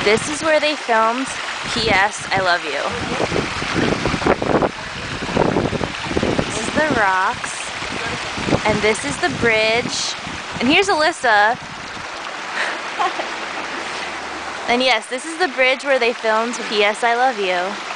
This is where they filmed P.S. I Love You. This is the rocks. And this is the bridge. And here's Alyssa. And yes, this is the bridge where they filmed P.S. I Love You.